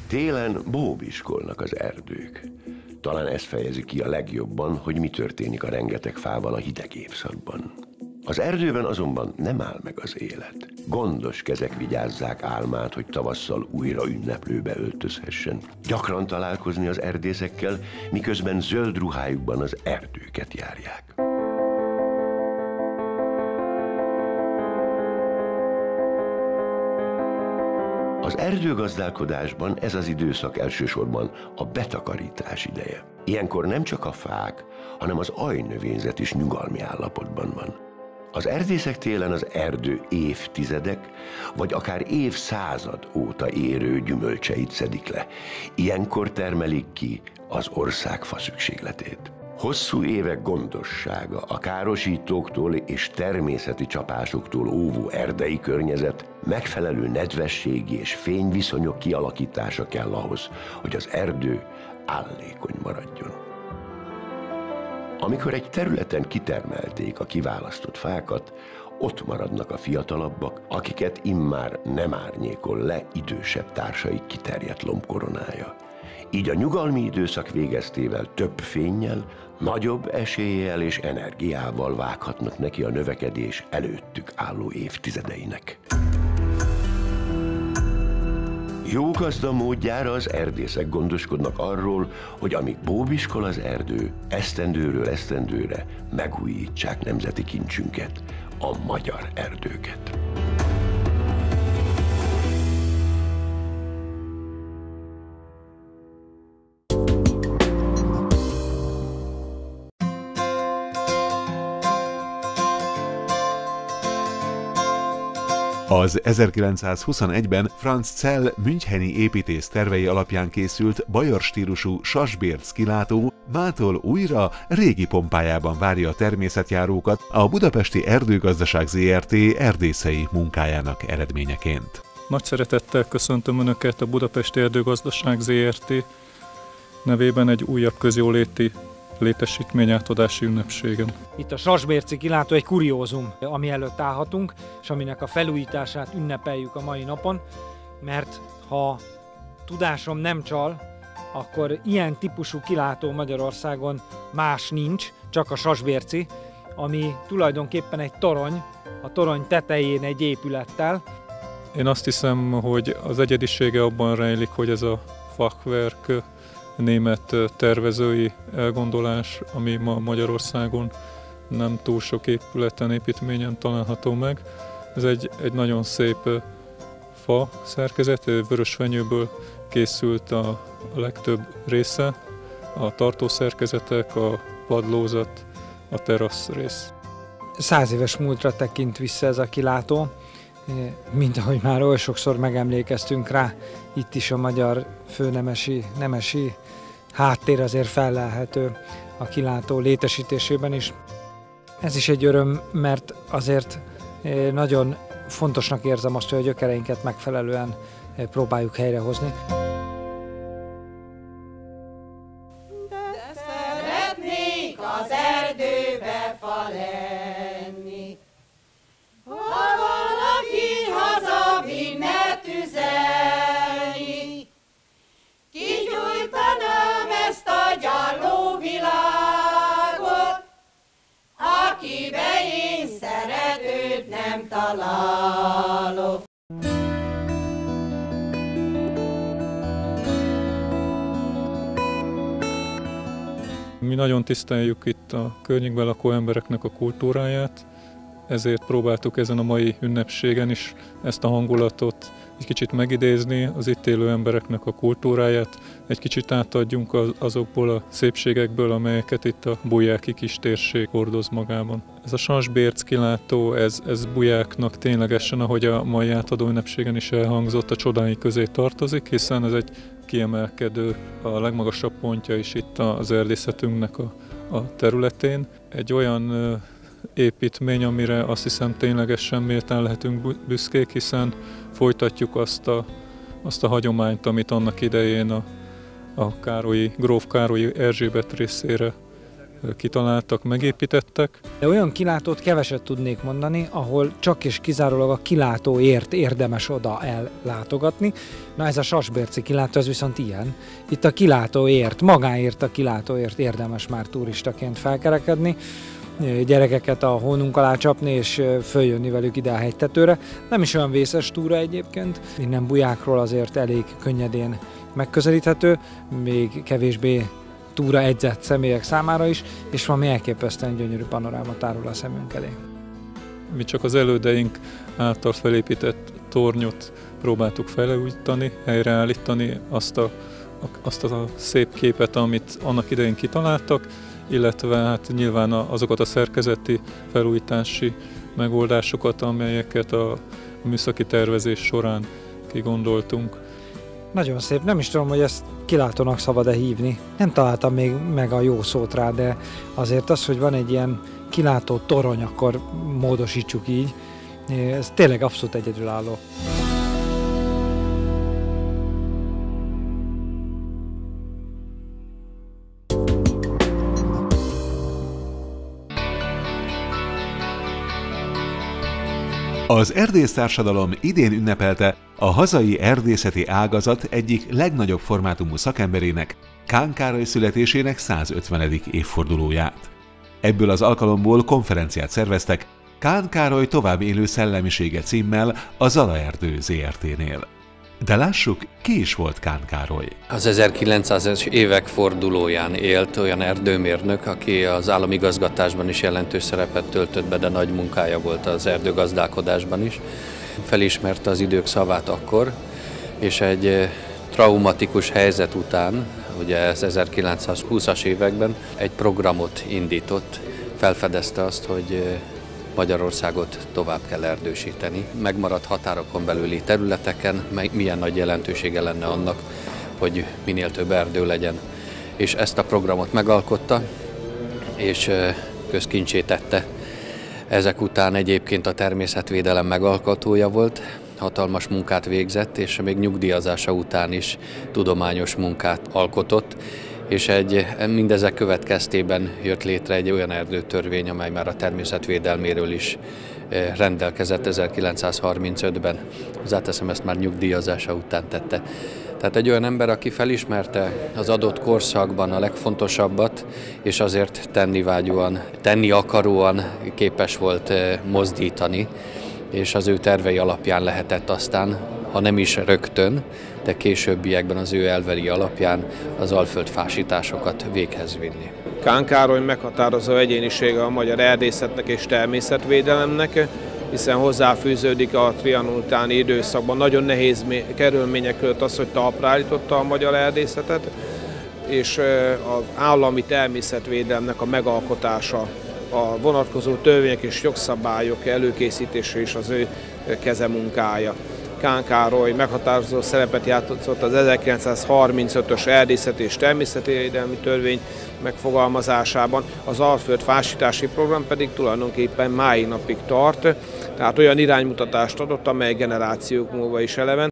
Télen bóbiskolnak az erdők. Talán ez fejezi ki a legjobban, hogy mi történik a rengeteg fával a hideg évszakban. Az erdőben azonban nem áll meg az élet. Gondos kezek vigyázzák álmát, hogy tavasszal újra ünneplőbe öltözhessen. Gyakran találkozni az erdészekkel, miközben zöld ruhájukban az erdőket járják. Az erdőgazdálkodásban ez az időszak elsősorban a betakarítás ideje. Ilyenkor nem csak a fák, hanem az ajnövényzet is nyugalmi állapotban van. Az erdészek télen az erdő évtizedek, vagy akár évszázad óta érő gyümölcseit szedik le. Ilyenkor termelik ki az ország faszükségletét. Hosszú évek gondossága, a károsítóktól és természeti csapásoktól óvó erdei környezet, megfelelő nedvességi és fényviszonyok kialakítása kell ahhoz, hogy az erdő állékony maradjon. Amikor egy területen kitermelték a kiválasztott fákat, ott maradnak a fiatalabbak, akiket immár nem árnyékol le idősebb társaik kiterjedt lombkoronája. Így a nyugalmi időszak végeztével több fénnyel, nagyobb eséllyel és energiával vághatnak neki a növekedés előttük álló évtizedeinek. Jó gazda módjára az erdészek gondoskodnak arról, hogy amíg bóbiskol az erdő, esztendőről esztendőre megújítsák nemzeti kincsünket, a magyar erdőket. Az 1921-ben Franz Zell müncheni építész tervei alapján készült bajor stílusú Sasbérc kilátó mától újra régi pompájában várja a természetjárókat a Budapesti Erdőgazdaság Zrt. Erdészei munkájának eredményeként. Nagy szeretettel köszöntöm Önöket a Budapesti Erdőgazdaság Zrt. Nevében egy újabb közjóléti létesítményátadási ünnepségen. Itt a Sasbérci kilátó egy kuriózum, ami előtt állhatunk, és aminek a felújítását ünnepeljük a mai napon, mert ha tudásom nem csal, akkor ilyen típusú kilátó Magyarországon más nincs, csak a Sasbérci, ami tulajdonképpen egy torony, a torony tetején egy épülettel. Én azt hiszem, hogy az egyedisége abban rejlik, hogy ez a Fachwerk német tervezői elgondolás, ami ma Magyarországon nem túl sok épületen, építményen található meg. Ez egy nagyon szép fa szerkezet, vörösfenyőből készült a legtöbb része, a tartószerkezetek, a padlózat, a terasz rész. 100 éves múltra tekint vissza ez a kilátó, mint ahogy már oly sokszor megemlékeztünk rá, itt is a magyar nemesi háttér azért fellelhető a kilátó létesítésében is. Ez is egy öröm, mert azért nagyon fontosnak érzem azt, hogy a gyökereinket megfelelően próbáljuk helyrehozni. De szeretnék az erdőbe fa lenni, ha valaki hazavinne tüzelni, kigyújtanám ezt a gyarló világot, akibe én szeretőt nem találok. Mi nagyon tiszteljük itt a környékben lakó embereknek a kultúráját, ezért próbáltuk ezen a mai ünnepségen is ezt a hangulatot egy kicsit megidézni, az itt élő embereknek a kultúráját, egy kicsit átadjunk azokból a szépségekből, amelyeket itt a bujáki kis térség hordoz magában. Ez a Sasbérc kilátó, ez bujáknak ténylegesen, ahogy a mai átadó ünnepségen is elhangzott, a csodái közé tartozik, hiszen ez egy kiemelkedő, a legmagasabb pontja is itt az erdészetünknek a területén. Egy olyan építmény, amire azt hiszem ténylegesen méltán lehetünk büszkék, hiszen folytatjuk azt a hagyományt, amit annak idején a Gróf Károlyi Erzsébet részére kitaláltak, megépítettek. De olyan kilátót keveset tudnék mondani, ahol csak és kizárólag a kilátóért érdemes oda ellátogatni. Na ez a Sasbérci kilátó, ez viszont ilyen. Itt a kilátóért, magáért a kilátóért érdemes már turistaként felkerekedni, gyerekeket a hónunk alá csapni és följönni velük ide a hegytetőre. Nem is olyan vészes túra egyébként, innen Bujákról azért elég könnyedén megközelíthető, még kevésbé túra edzett személyek számára is, és valami elképesztően gyönyörű panoráma tárul a szemünk elé. Mi csak az elődeink által felépített tornyot próbáltuk felújítani, helyreállítani, azt a szép képet, amit annak idején kitaláltak, illetve hát nyilván azokat a szerkezeti felújítási megoldásokat, amelyeket a műszaki tervezés során kigondoltunk. Nagyon szép, nem is tudom, hogy ezt kilátónak szabad-e hívni. Nem találtam még meg a jó szót rá, de azért az, hogy van egy ilyen kilátó torony, akkor módosítsuk így. Ez tényleg abszolút egyedülálló. Az erdésztársadalom idén ünnepelte a hazai erdészeti ágazat egyik legnagyobb formátumú szakemberének, Kán Károly születésének 150. évfordulóját. Ebből az alkalomból konferenciát szerveztek Kán Károly tovább élő szellemisége címmel a Zalaerdő Zrt-nél. De lássuk, ki is volt Kán Károly. Az 1900-es évek fordulóján élt olyan erdőmérnök, aki az államigazgatásban is jelentős szerepet töltött be, de nagy munkája volt az erdőgazdálkodásban is. Felismerte az idők szavát akkor, és egy traumatikus helyzet után, ugye ez 1920-as években egy programot indított, felfedezte azt, hogy Magyarországot tovább kell erdősíteni. Megmaradt határokon belüli területeken, milyen nagy jelentősége lenne annak, hogy minél több erdő legyen. És ezt a programot megalkotta, és közkincsé tette. Ezek után egyébként a természetvédelem megalkotója volt, hatalmas munkát végzett, és még nyugdíjazása után is tudományos munkát alkotott, és mindezek következtében jött létre egy olyan erdőtörvény, amely már a természetvédelméről is rendelkezett 1935-ben. Hozzáteszem, ezt már nyugdíjazása után tette. Tehát egy olyan ember, aki felismerte az adott korszakban a legfontosabbat, és azért tennivágyóan, tenni akaróan képes volt mozdítani, és az ő tervei alapján lehetett aztán, ha nem is rögtön, de későbbiekben az ő elvei alapján az alföldfásításokat véghez vinni. Kán Károly meghatározó egyénisége a magyar erdészetnek és természetvédelemnek, hiszen hozzáfűződik a Trianon utáni időszakban nagyon nehéz körülmények között az, hogy talpra állította a magyar erdészetet, és az állami természetvédelemnek a megalkotása, a vonatkozó törvények és jogszabályok előkészítése is az ő kezemunkája. Kán Károly meghatározó szerepet játszott az 1935-ös erdészeti és természetvédelmi törvény megfogalmazásában, az alföld fásítási program pedig tulajdonképpen máig napig tart, tehát olyan iránymutatást adott, amely generációk múlva is eleven.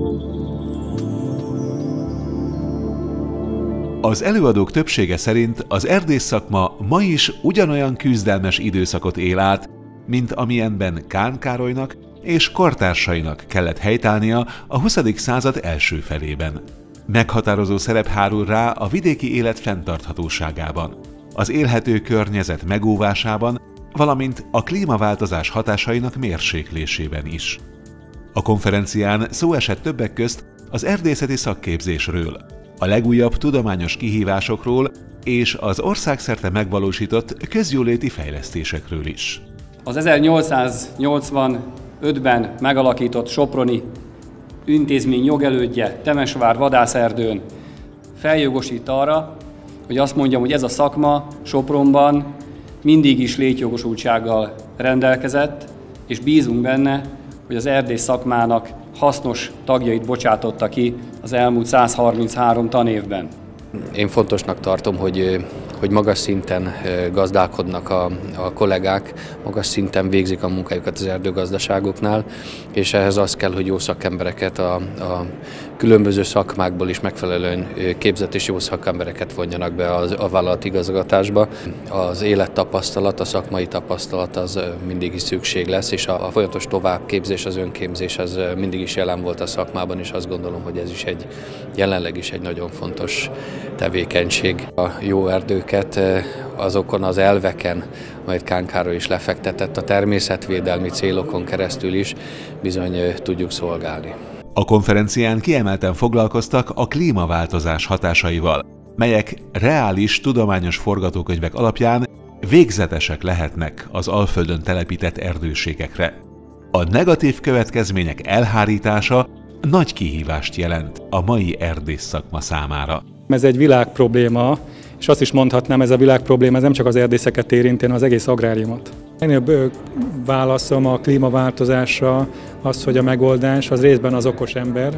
Az előadók többsége szerint az erdész szakma ma is ugyanolyan küzdelmes időszakot él át, mint amilyenben Kán Károlynak és kortársainak kellett helytállnia a 20. század első felében. Meghatározó szerep hárul rá a vidéki élet fenntarthatóságában, az élhető környezet megóvásában, valamint a klímaváltozás hatásainak mérséklésében is. A konferencián szó esett többek közt az erdészeti szakképzésről, a legújabb tudományos kihívásokról és az országszerte megvalósított közjóléti fejlesztésekről is. Az 1885-ben megalakított soproni intézmény jogelődje Temesvár vadászerdőn feljogosít arra, hogy azt mondjam, hogy ez a szakma Sopronban mindig is létjogosultsággal rendelkezett, és bízunk benne, hogy az erdész szakmának hasznos tagjait bocsátotta ki az elmúlt 133 tanévben. Én fontosnak tartom, hogy hogy magas szinten gazdálkodnak a kollégák, magas szinten végzik a munkájukat az erdőgazdaságoknál, és ehhez az kell, hogy jó szakembereket a különböző szakmákból is megfelelően képzett és jó szakembereket vonjanak be a vállalatigazgatásba. Az élettapasztalat, a szakmai tapasztalat az mindig is szükség lesz, és a folyamatos továbbképzés, az önképzés az mindig is jelen volt a szakmában, és azt gondolom, hogy ez is jelenleg is egy nagyon fontos tevékenység. A jó erdőket azokon az elveken, amelyet Kán Károly is lefektetett, a természetvédelmi célokon keresztül is bizony tudjuk szolgálni. A konferencián kiemelten foglalkoztak a klímaváltozás hatásaival, melyek reális tudományos forgatókönyvek alapján végzetesek lehetnek az Alföldön telepített erdőségekre. A negatív következmények elhárítása nagy kihívást jelent a mai erdész szakma számára. Ez egy világprobléma, és azt is mondhatnám, ez a világprobléma ez nem csak az erdészeket érinti, hanem az egész agráriumot. Legnagyobb válaszom a klímaváltozásra az, hogy a megoldás az részben az okos ember,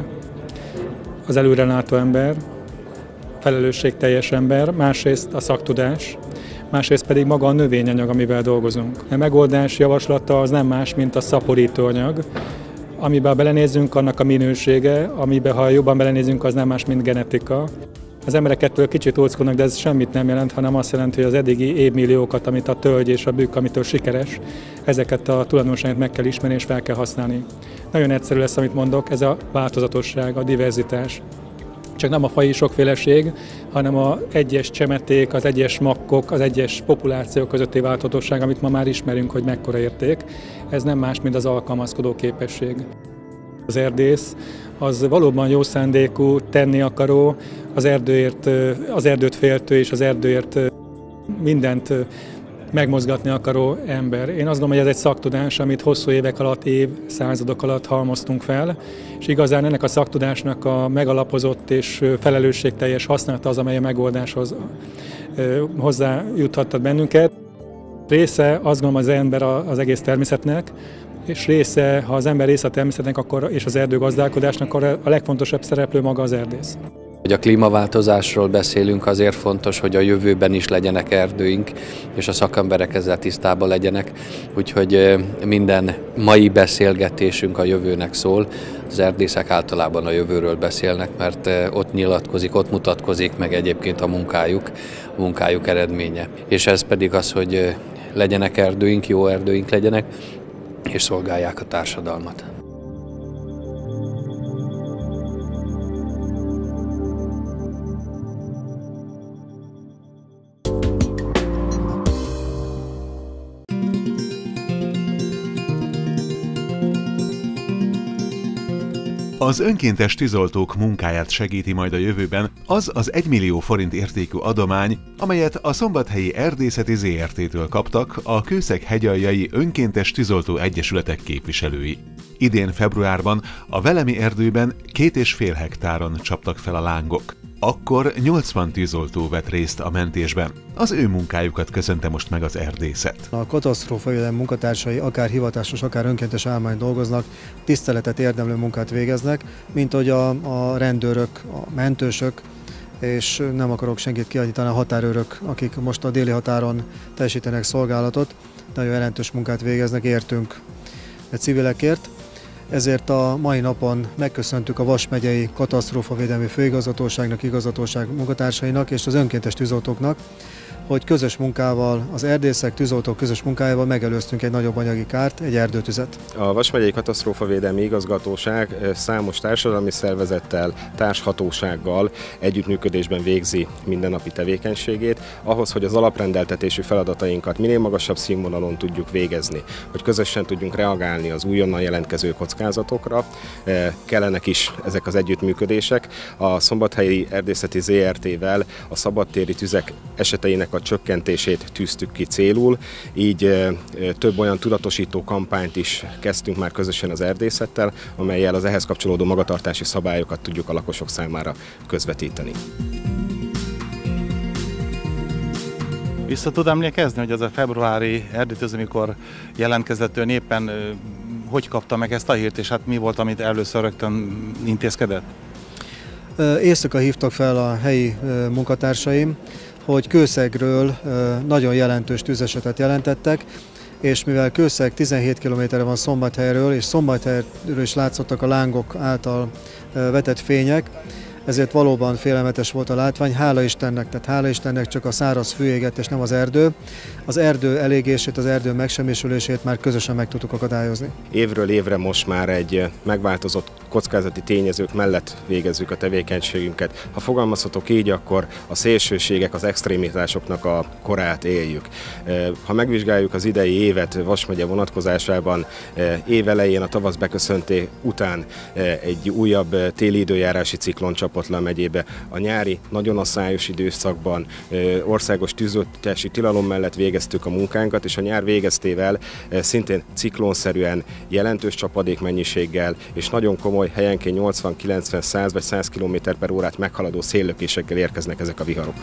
az előrelátó ember, felelősségteljes ember, másrészt a szaktudás, másrészt pedig maga a növényanyag, amivel dolgozunk. A megoldás javaslata az nem más, mint a szaporítóanyag, amiben belenézzünk, annak a minősége, amiben ha jobban belenézzünk, az nem más, mint genetika. Az emberek ettől kicsit óckodnak, de ez semmit nem jelent, hanem azt jelenti, hogy az eddigi évmilliókat, amit a tölgy és a bükk, amitől sikeres, ezeket a tulajdonságokat meg kell ismerni és fel kell használni. Nagyon egyszerű lesz, amit mondok, ez a változatosság, a diverzitás. Csak nem a faji sokféleség, hanem az egyes csemeték, az egyes makkok, az egyes populációk közötti változatosság, amit ma már ismerünk, hogy mekkora érték. Ez nem más, mint az alkalmazkodó képesség. Az erdész az valóban jó szándékú, tenni akaró, az erdőt féltő és az erdőért mindent megmozgatni akaró ember. Én azt gondolom, hogy ez egy szaktudás, amit hosszú évek alatt, századok alatt halmoztunk fel, és igazán ennek a szaktudásnak a megalapozott és felelősségteljes használata az, amely a megoldáshoz hozzájuthatott bennünket. Része azt gondolom az ember az egész természetnek, és része, ha az ember része a természetnek és az erdőgazdálkodásnak, akkor a legfontosabb szereplő maga az erdész. Hogy a klímaváltozásról beszélünk, azért fontos, hogy a jövőben is legyenek erdőink, és a szakemberek ezzel tisztában legyenek. Úgyhogy minden mai beszélgetésünk a jövőnek szól. Az erdészek általában a jövőről beszélnek, mert ott nyilatkozik, ott mutatkozik meg egyébként a munkájuk eredménye. És ez pedig az, hogy legyenek erdőink, jó erdőink legyenek, és szolgálják a társadalmat. Az önkéntes tűzoltók munkáját segíti majd a jövőben az 1 millió forint értékű adomány, amelyet a Szombathelyi Erdészeti Zrt-től kaptak a Kőszeg-hegyaljai Önkéntes Tűzoltó Egyesületek képviselői. Idén februárban a Velemi erdőben 2,5 hektáron csaptak fel a lángok. Akkor 80 tűzoltó vett részt a mentésben. Az ő munkájukat köszönte most meg az erdészet. A katasztrófavédelem munkatársai akár hivatásos, akár önkéntes állományon dolgoznak, tiszteletet érdemlő munkát végeznek, mint hogy a rendőrök, a mentősök, és nem akarok senkit kiadni, a határőrök, akik most a déli határon teljesítenek szolgálatot, nagyon jelentős munkát végeznek, értünk civilekért. Ezért a mai napon megköszöntük a Vas megyei katasztrófavédelmi főigazgatóságnak, igazgatóság munkatársainak és az önkéntes tűzoltóknak, hogy közös munkával, az erdészek, tűzoltók közös munkájával megelőztünk egy nagyobb anyagi kárt, egy erdőtüzet. A Vas megyei katasztrófavédelmi igazgatóság számos társadalmi szervezettel, társhatósággal együttműködésben végzi mindennapi tevékenységét, ahhoz, hogy az alaprendeltetésű feladatainkat minél magasabb színvonalon tudjuk végezni, hogy közösen tudjunk reagálni az újonnan jelentkező kockázatokra. Kellenek is ezek az együttműködések. A Szombathelyi Erdészeti Zrt-vel a szabadtéri tüzek eseteinek a csökkentését tűztük ki célul, így több olyan tudatosító kampányt is kezdtünk már közösen az erdészettel, amellyel az ehhez kapcsolódó magatartási szabályokat tudjuk a lakosok számára közvetíteni. Vissza tud emlékezni, hogy az a februári erdőtűz, amikor jelentkezett ön éppen, hogy kapta meg ezt a hírt, és hát mi volt, amit először rögtön intézkedett? Éjszaka hívtak fel a helyi munkatársaim, hogy Kőszegről nagyon jelentős tűzesetet jelentettek, és mivel Kőszeg 17 km-re van Szombathelyről, és Szombathelyről is látszottak a lángok által vetett fények, ezért valóban félelmetes volt a látvány, hála Istennek csak a száraz fű égett, és nem az erdő. Az erdő elégését, az erdő megsemmisülését már közösen meg tudtuk akadályozni. Évről évre most már egy megváltozott kockázati tényezők mellett végezzük a tevékenységünket. Ha fogalmazhatok így, akkor a szélsőségek, az extrémitásoknak a korát éljük. Ha megvizsgáljuk az idei évet Vas megye vonatkozásában, évelején a tavasz beköszönté után egy újabb téli időjárási ciklon csapott le a megyébe. A nyári, nagyon asszályos időszakban országos tűzoltási tilalom mellett végeztük a munkánkat, és a nyár végeztével szintén ciklonszerűen, jelentős csapadékmennyiséggel és nagyon komoly, helyenként 80, 90, 100 vagy 100 km/órát meghaladó széllökésekkel érkeznek ezek a viharok.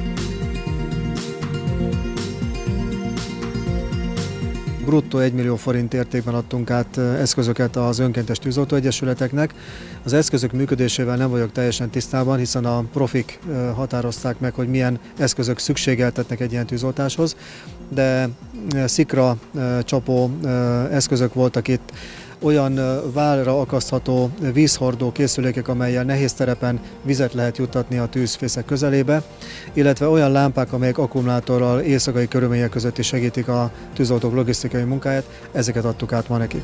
Bruttó 1 millió forint értékben adtunk át eszközöket az önkéntes tűzoltóegyesületeknek. Az eszközök működésével nem vagyok teljesen tisztában, hiszen a profik határozták meg, hogy milyen eszközök szükségeltetnek egy ilyen tűzoltáshoz, de szikra csapó eszközök voltak itt, olyan válra akasztható vízhordó készülékek, amellyel nehéz terepen vizet lehet juttatni a tűzfészek közelébe, illetve olyan lámpák, amelyek akkumulátorral éjszakai körülmények között is segítik a tűzoltók logisztikai munkáját, ezeket adtuk át ma nekik.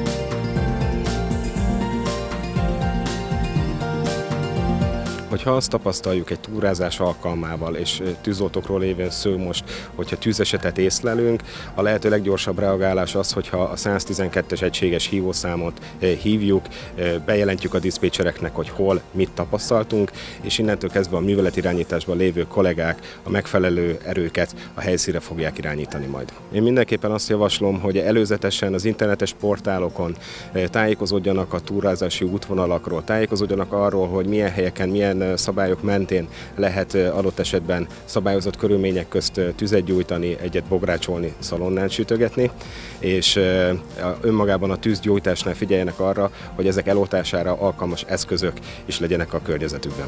Hogyha azt tapasztaljuk egy túrázás alkalmával, és tűzoltókról lévén szó most, hogyha tűzesetet észlelünk, a lehető leggyorsabb reagálás az, hogyha a 112-es egységes hívószámot hívjuk, bejelentjük a diszpécsereknek, hogy hol, mit tapasztaltunk, és innentől kezdve a műveletirányításban lévő kollégák a megfelelő erőket a helyszínre fogják irányítani majd. Én mindenképpen azt javaslom, hogy előzetesen az internetes portálokon tájékozódjanak a túrázási útvonalakról, tájékozódjanak arról, hogy milyen helyeken, milyen szabályok mentén lehet adott esetben szabályozott körülmények közt tüzet gyújtani, egyet bográcsolni, szalonnán sütögetni, és önmagában a tűzgyújtásnál figyeljenek arra, hogy ezek eloltására alkalmas eszközök is legyenek a környezetükben.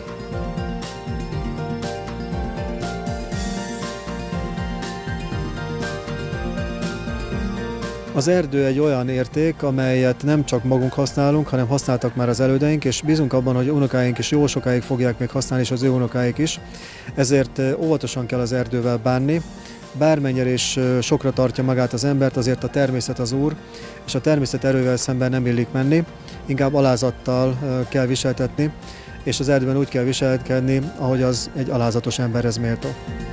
Az erdő egy olyan érték, amelyet nem csak magunk használunk, hanem használtak már az elődeink, és bízunk abban, hogy unokáink is jó sokáig fogják még használni, és az ő unokáik is. Ezért óvatosan kell az erdővel bánni. Bármennyire is sokra tartja magát az embert, azért a természet az úr, és a természet erővel szemben nem illik menni, inkább alázattal kell viseltetni, és az erdőben úgy kell viselkedni, ahogy az egy alázatos emberhez méltó.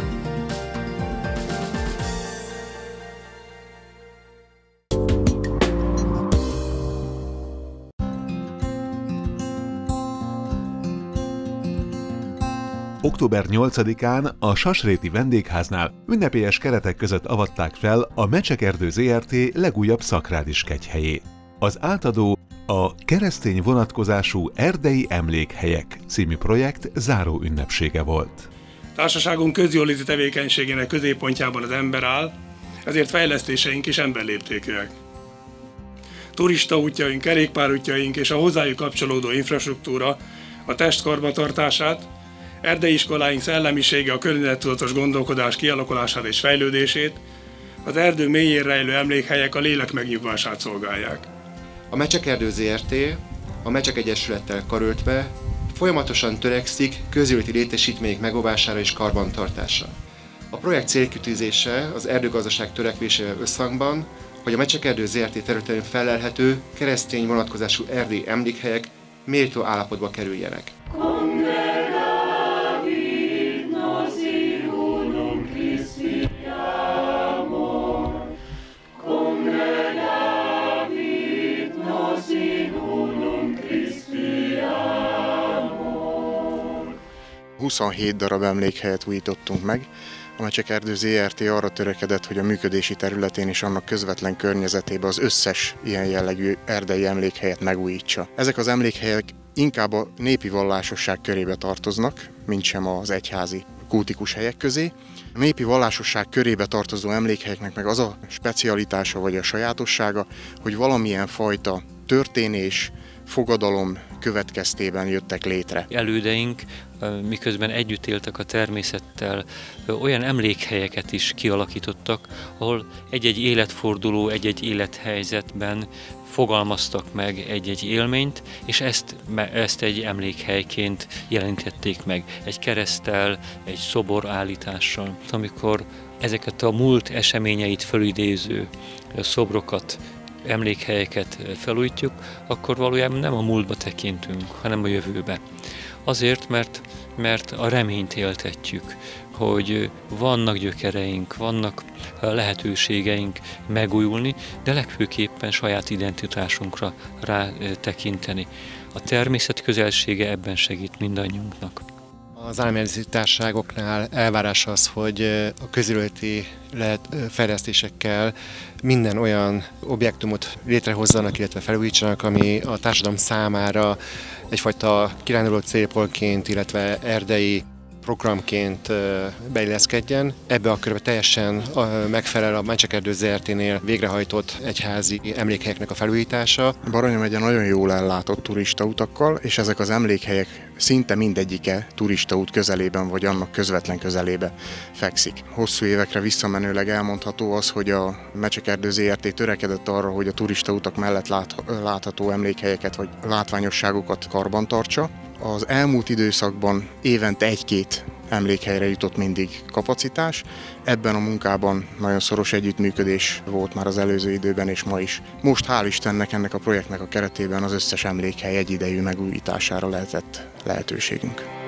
Október 8-án a Sasréti vendégháznál ünnepélyes keretek között avatták fel a Mecsekerdő Zrt. Legújabb szakrádis kegyhelyét. Az átadó a Keresztény vonatkozású erdei emlékhelyek című projekt záró ünnepsége volt. Társaságunk közjóléti tevékenységének középpontjában az ember áll, ezért fejlesztéseink is emberléptékűek. Turista útjaink, kerékpárútjaink és a hozzájuk kapcsolódó infrastruktúra a test karbantartását, erdei iskoláink szellemisége a környezettudatos gondolkodás kialakulását és fejlődését, az erdő mélyén rejlő emlékhelyek a lélek megnyugvását szolgálják. A Mecsekerdő Zrt. A Mecsek Egyesülettel karöltve folyamatosan törekszik közjóléti létesítmények megóvására és karbantartásra. A projekt célkitűzése az erdőgazdaság törekvésével összhangban, hogy a Mecsekerdő Zrt. Területén fellelhető keresztény vonatkozású erdei emlékhelyek méltó állapotba kerüljenek. ...27 darab emlékhelyet újítottunk meg. A Mecsekerdő Zrt. Arra törekedett, hogy a működési területén és annak közvetlen környezetében az összes ilyen jellegű erdei emlékhelyet megújítsa. Ezek az emlékhelyek inkább a népi vallásosság körébe tartoznak, mint sem az egyházi kultikus helyek közé. A népi vallásosság körébe tartozó emlékhelyeknek meg az a specialitása vagy a sajátossága, hogy valamilyen fajta történés, fogadalom, következtében jöttek létre. Elődeink, miközben együtt éltek a természettel, olyan emlékhelyeket is kialakítottak, ahol egy-egy életforduló, egy-egy élethelyzetben fogalmaztak meg egy-egy élményt, és ezt egy emlékhelyként jelentették meg. Egy kereszttel, egy szobor állítással. Amikor ezeket a múlt eseményeit felidéző szobrokat, emlékhelyeket felújítjuk, akkor valójában nem a múltba tekintünk, hanem a jövőbe. Azért, mert a reményt éltetjük, hogy vannak gyökereink, vannak lehetőségeink megújulni, de legfőképpen saját identitásunkra rátekinteni. A természet közelsége ebben segít mindannyiunknak. Az állami társaságoknál elvárás az, hogy a közületi fejlesztésekkel minden olyan objektumot létrehozzanak, illetve felújítsanak, ami a társadalom számára egyfajta kiránduló célpontként, illetve erdei programként beilleszkedjen. Ebbe a körbe teljesen megfelel a Mencsekerdő ZRT-nél végrehajtott egyházi emlékhelyeknek a felújítása. Baranya megye nagyon jól ellátott turistautakkal, és ezek az emlékhelyek szinte mindegyike turistaút közelében vagy annak közvetlen közelébe fekszik. Hosszú évekre visszamenőleg elmondható az, hogy a Mencsekerdő ZRT törekedett arra, hogy a turistautak mellett látható emlékhelyeket vagy látványosságokat karbantartsa. Az elmúlt időszakban évente egy-két emlékhelyre jutott mindig kapacitás. Ebben a munkában nagyon szoros együttműködés volt már az előző időben és ma is. Most hál' Istennek ennek a projektnek a keretében az összes emlékhely egyidejű megújítására lehetett lehetőségünk.